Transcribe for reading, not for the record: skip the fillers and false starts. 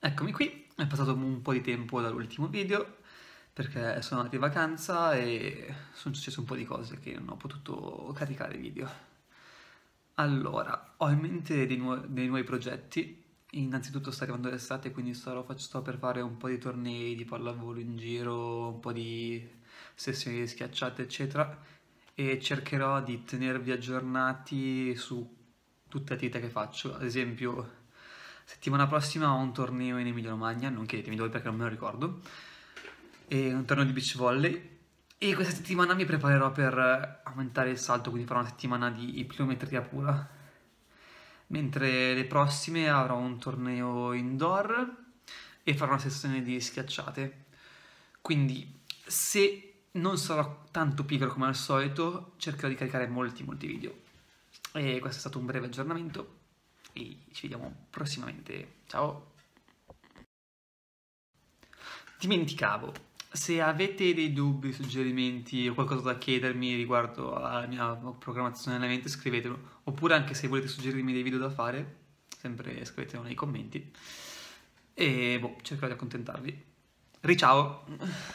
Eccomi qui, è passato un po' di tempo dall'ultimo video perché sono andato in vacanza e sono successe un po' di cose che non ho potuto caricare video. Allora, ho in mente dei nuovi progetti. Innanzitutto sta arrivando l'estate, quindi sto per fare un po' di tornei di pallavolo in giro, un po' di sessioni di schiacciate, eccetera, e cercherò di tenervi aggiornati su tutte le attività che faccio. Ad esempio, settimana prossima ho un torneo in Emilia-Romagna, non chiedetemi dove perché non me lo ricordo, e un torneo di beach volley. E questa settimana mi preparerò per aumentare il salto, quindi farò una settimana di pliometria pura. Mentre le prossime avrò un torneo indoor e farò una sessione di schiacciate. Quindi, se non sarò tanto pigro come al solito, cercherò di caricare molti video. E questo è stato un breve aggiornamento e ci vediamo prossimamente. Ciao! Dimenticavo, se avete dei dubbi, suggerimenti o qualcosa da chiedermi riguardo alla mia programmazione della mente, scrivetelo. Oppure anche se volete suggerirmi dei video da fare, sempre scrivetelo nei commenti. E boh, cercherò di accontentarvi. Riciao!